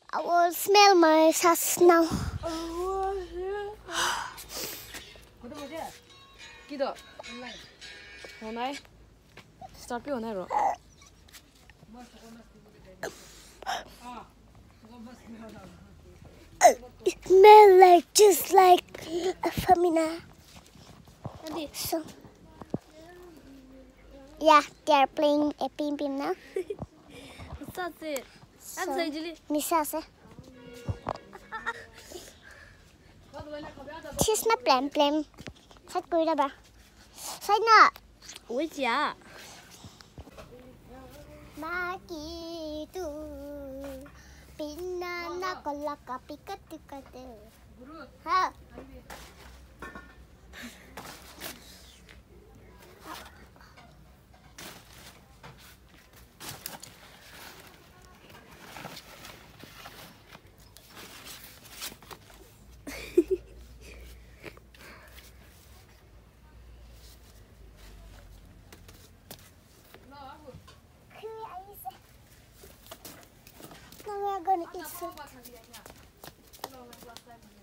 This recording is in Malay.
I will smell my sauce now. Kido. Honai. Start pe honai ro. It smells like just like a famina. So, yeah, they are playing a pim pim now. What's it? So, Misa se. She's my plan plan. Sách cười ra bà. Sách nè. Ôi chà. Ba ki tu. Pinna na kolaka pikatu kate. Ha. Now we're gonna eat some.